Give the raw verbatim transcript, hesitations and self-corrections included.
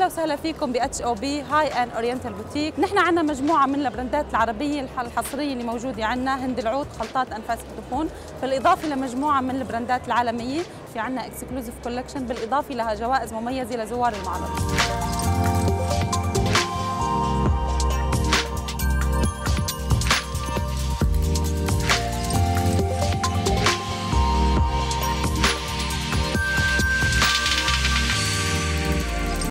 وسهلا فيكم ب اتش او بي هاي ان اورينتال بوتيك. نحن عندنا مجموعه من البراندات العربيه الحصريه اللي موجوده عندنا، هند العود، خلطات انفاس الدخون، بالاضافه لمجموعه من البراندات العالميه. في عندنا اكسكلوزيف كولكشن، بالاضافه لها جوائز مميزه لزوار المعرض.